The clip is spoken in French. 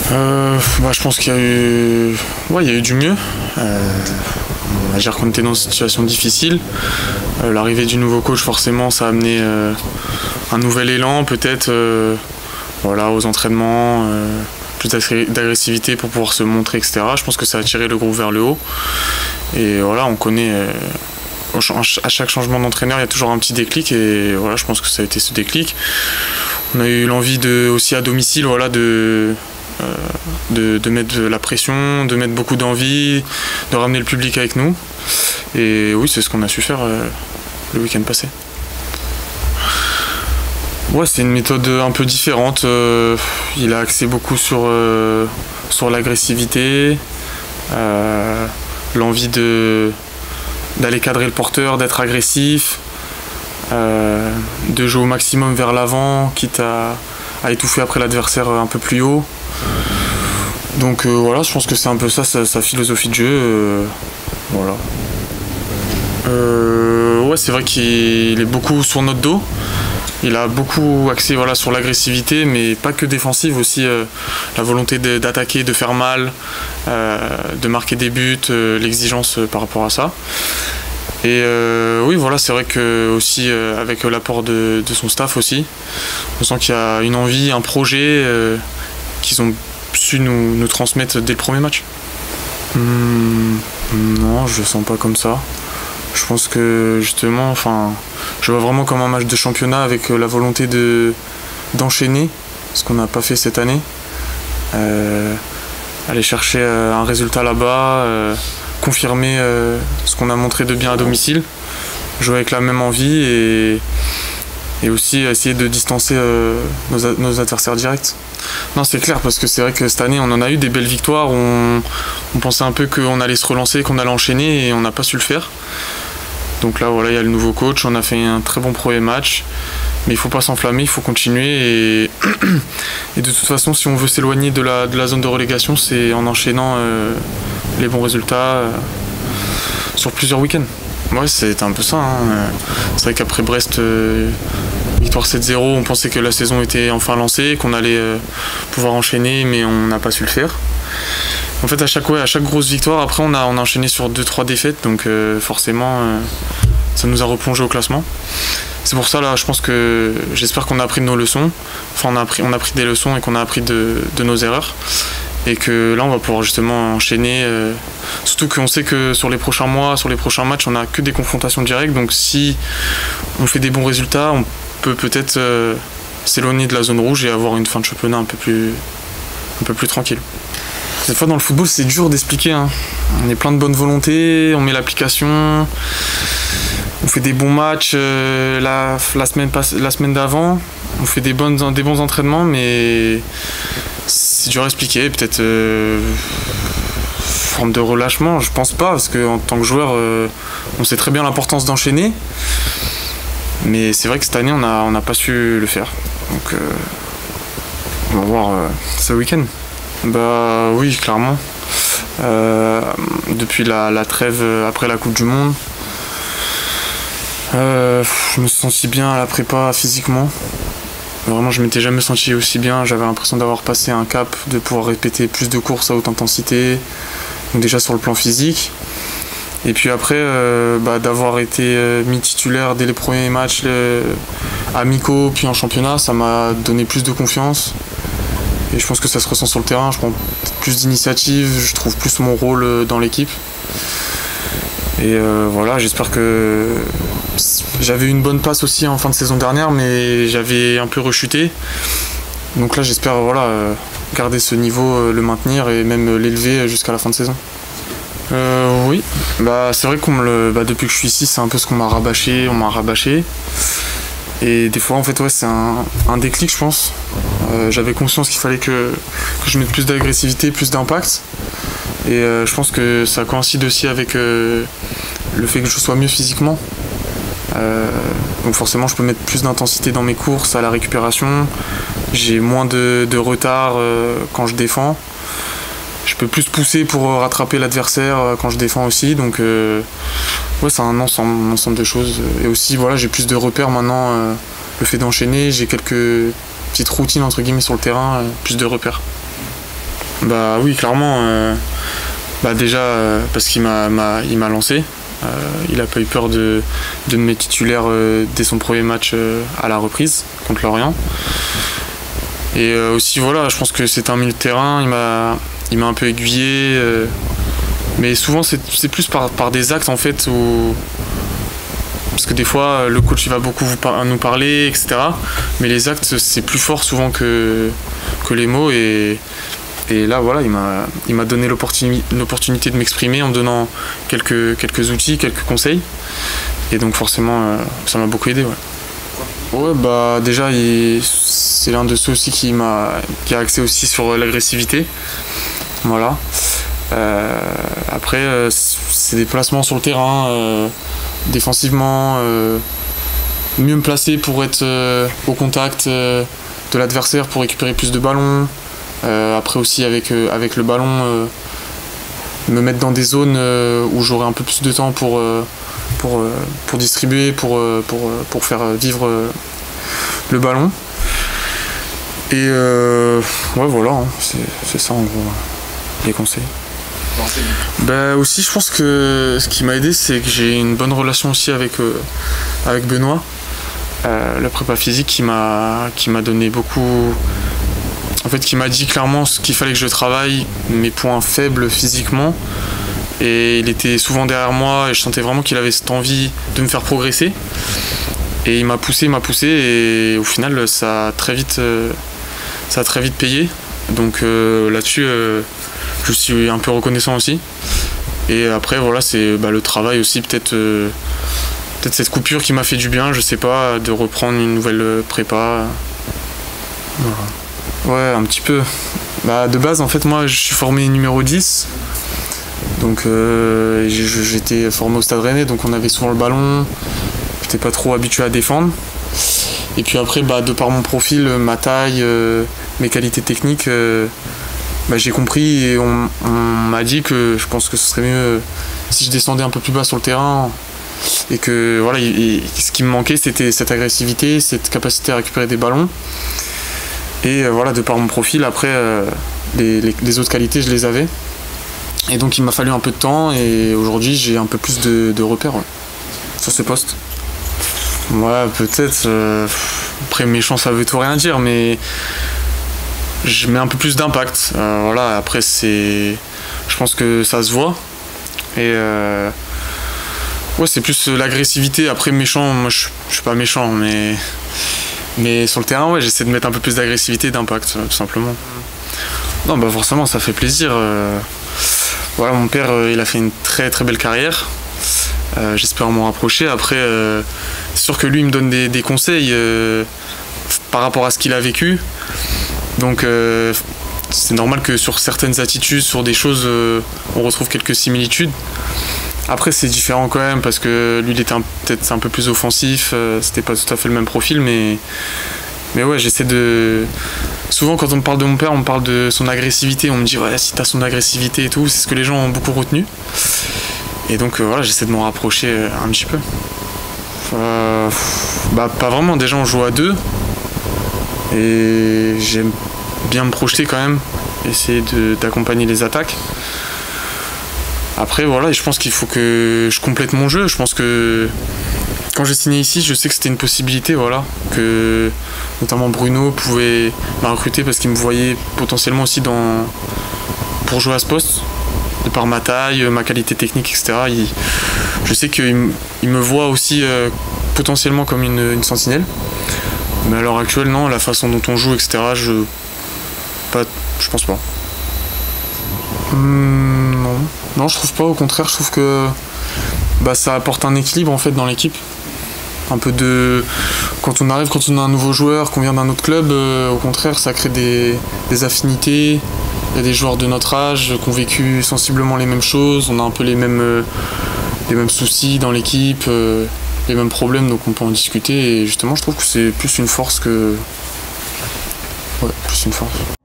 Je pense qu'il y a eu, il y a eu du mieux. On va dire qu'on était dans une situation difficile. L'arrivée du nouveau coach, forcément, ça a amené un nouvel élan, peut-être aux entraînements, plus d'agressivité pour pouvoir se montrer, etc. Je pense que ça a tiré le groupe vers le haut. Et voilà, on connaît, à chaque changement d'entraîneur, il y a toujours un petit déclic. Et voilà, je pense que ça a été ce déclic. On a eu l'envie aussi à domicile, de mettre de la pression, de mettre beaucoup d'envie, de ramener le public avec nous. Et oui, c'est ce qu'on a su faire le week-end passé. Ouais, c'est une méthode un peu différente. Il a axé beaucoup sur l'agressivité, l'envie d'aller cadrer le porteur, d'être agressif, de jouer au maximum vers l'avant, quitte à étouffer après l'adversaire un peu plus haut. Donc je pense que c'est un peu ça sa philosophie de jeu. C'est vrai qu'il est beaucoup sur notre dos. Il a beaucoup axé sur l'agressivité, mais pas que défensive, aussi la volonté d'attaquer, de faire mal, de marquer des buts, l'exigence par rapport à ça. Et c'est vrai que aussi avec l'apport de son staff aussi, on sent qu'il y a une envie, un projet qu'ils ont su nous transmettre dès le premier match. Non, je le sens pas comme ça. Je pense que justement, je vois vraiment comme un match de championnat avec la volonté d'enchaîner, ce qu'on n'a pas fait cette année. Aller chercher un résultat là-bas, confirmer ce qu'on a montré de bien à domicile, jouer avec la même envie et aussi essayer de distancer nos adversaires directs. Non, c'est clair, parce que c'est vrai que cette année on en a eu des belles victoires, on pensait un peu qu'on allait se relancer, qu'on allait enchaîner, et on n'a pas su le faire. Donc là il y a le nouveau coach, on a fait un très bon premier match, mais il ne faut pas s'enflammer, il faut continuer, et de toute façon si on veut s'éloigner de la zone de relégation, c'est en enchaînant les bons résultats sur plusieurs week-ends. Ouais, c'est un peu ça, hein. C'est vrai qu'après Brest, victoire 7-0, on pensait que la saison était enfin lancée, qu'on allait pouvoir enchaîner, mais on n'a pas su le faire. En fait, à chaque grosse victoire, après on a enchaîné sur 2-3 défaites, donc forcément ça nous a replongé au classement. C'est pour ça, là, je pense que j'espère qu'on a appris de nos leçons, on a pris des leçons et qu'on a appris de nos erreurs. Et que là on va pouvoir justement enchaîner, surtout qu'on sait que sur les prochains mois, sur les prochains matchs, on n'a que des confrontations directes, donc si on fait des bons résultats, on peut peut-être s'éloigner de la zone rouge et avoir une fin de championnat un peu plus tranquille. Cette fois dans le football c'est dur d'expliquer, hein. On est plein de bonne volonté, on met l'application, on fait des bons matchs la semaine d'avant, on fait des bons entraînements, mais c'est dur à expliquer, peut-être forme de relâchement, je pense pas, parce qu'en tant que joueur, on sait très bien l'importance d'enchaîner, mais c'est vrai que cette année, on n'a pas su le faire. Donc, on va voir ce week-end. Bah oui, clairement. Depuis la trêve après la Coupe du Monde, je me sens si bien à la prépa physiquement. Vraiment, je m'étais jamais senti aussi bien. J'avais l'impression d'avoir passé un cap, de pouvoir répéter plus de courses à haute intensité, donc déjà sur le plan physique. Et puis après, d'avoir été mis titulaire dès les premiers matchs amicaux, puis en championnat, ça m'a donné plus de confiance. Et je pense que ça se ressent sur le terrain. Je prends plus d'initiative, je trouve plus mon rôle dans l'équipe. Et j'espère que j'avais une bonne place aussi en fin de saison dernière, mais j'avais un peu rechuté. Donc là, j'espère garder ce niveau, le maintenir et même l'élever jusqu'à la fin de saison. Oui, c'est vrai que depuis que je suis ici, c'est un peu ce qu'on m'a rabâché, Et des fois, en fait, c'est un déclic, je pense. J'avais conscience qu'il fallait que je mette plus d'agressivité, plus d'impact. Et je pense que ça coïncide aussi avec le fait que je sois mieux physiquement. Donc forcément, je peux mettre plus d'intensité dans mes courses, à la récupération. J'ai moins de retard quand je défends. Je peux plus pousser pour rattraper l'adversaire quand je défends aussi. Donc c'est un ensemble de choses. Et aussi, j'ai plus de repères maintenant. Le fait d'enchaîner, j'ai quelques petites routines entre guillemets sur le terrain, plus de repères. Bah oui, clairement. Déjà parce qu'il m'a lancé. Il n'a pas eu peur de me mettre titulaire dès son premier match à la reprise contre Lorient. Et aussi voilà, je pense que c'est un milieu de terrain, il m'a un peu aiguillé. Mais souvent c'est plus par des actes en fait parce que des fois le coach il va beaucoup nous parler, etc. Mais les actes c'est plus fort souvent que les mots et là voilà, il m'a donné l'opportunité de m'exprimer en me donnant quelques outils, quelques conseils. Et donc forcément ça m'a beaucoup aidé. Ouais, bah déjà c'est l'un de ceux aussi qui a axé aussi sur l'agressivité. Voilà. Après c'est des placements sur le terrain, défensivement, mieux me placer pour être au contact de l'adversaire pour récupérer plus de ballons. Après aussi avec le ballon, me mettre dans des zones où j'aurai un peu plus de temps pour distribuer, pour faire vivre le ballon. Et ouais voilà, hein, c'est ça en gros les conseils. Aussi je pense que ce qui m'a aidé c'est que j'ai une bonne relation aussi avec Benoît, le prépa physique qui m'a donné beaucoup. En fait, qui m'a dit clairement ce qu'il fallait que je travaille, mes points faibles physiquement. Et il était souvent derrière moi et je sentais vraiment qu'il avait cette envie de me faire progresser. Et il m'a poussé et au final ça a très vite payé. Donc là-dessus je suis un peu reconnaissant aussi. Et après voilà, c'est le travail aussi, peut-être cette coupure qui m'a fait du bien, je sais pas, de reprendre une nouvelle prépa. Voilà. Ouais, un petit peu. De base, en fait, moi, je suis formé numéro 10. Donc, j'étais formé au Stade Rennais, donc on avait souvent le ballon. J'étais pas trop habitué à défendre. Et puis après, de par mon profil, ma taille, mes qualités techniques, j'ai compris et on m'a dit que je pense que ce serait mieux si je descendais un peu plus bas sur le terrain. Et que voilà, ce qui me manquait, c'était cette agressivité, cette capacité à récupérer des ballons. Et voilà, de par mon profil, après, les autres qualités, je les avais. Et donc, il m'a fallu un peu de temps. Et aujourd'hui, j'ai un peu plus de repères sur ce poste. Ouais, peut-être. Après, méchant, ça veut tout rien dire. Mais je mets un peu plus d'impact. Voilà, après, je pense que ça se voit. Et ouais, c'est plus l'agressivité. Après, méchant, moi, je suis pas méchant, mais sur le terrain, ouais, j'essaie de mettre un peu plus d'agressivité et d'impact, tout simplement. Non, forcément, ça fait plaisir. Voilà, mon père, il a fait une très très belle carrière. J'espère m'en rapprocher. Après, c'est sûr que lui, il me donne des conseils par rapport à ce qu'il a vécu. Donc, c'est normal que sur certaines attitudes, sur des choses, on retrouve quelques similitudes. Après, c'est différent quand même parce que lui, il était peut-être un peu plus offensif. C'était pas tout à fait le même profil, mais ouais, j'essaie de. Souvent, quand on me parle de mon père, on me parle de son agressivité. On me dit, ouais, si t'as son agressivité et tout, c'est ce que les gens ont beaucoup retenu. Et donc, voilà, j'essaie de m'en rapprocher un petit peu. Pas vraiment. Déjà, on joue à deux. Et j'aime bien me projeter quand même. Essayer d'accompagner les attaques. Après, voilà, je pense qu'il faut que je complète mon jeu. Je pense que quand j'ai signé ici, je sais que c'était une possibilité, voilà, que notamment Bruno pouvait m'a recruter parce qu'il me voyait potentiellement aussi pour jouer à ce poste, de par ma taille, ma qualité technique, etc. Je sais qu'il me voit aussi potentiellement comme une sentinelle. Mais à l'heure actuelle, non, la façon dont on joue, etc., je pense pas. Non, je trouve pas, au contraire, je trouve que ça apporte un équilibre en fait dans l'équipe. Un peu quand on a un nouveau joueur, qu'on vient d'un autre club, au contraire, ça crée des affinités. Il y a des joueurs de notre âge qui ont vécu sensiblement les mêmes choses, on a un peu les mêmes soucis dans l'équipe, les mêmes problèmes, donc on peut en discuter. Et justement, je trouve que c'est plus une force que. Ouais, plus une force.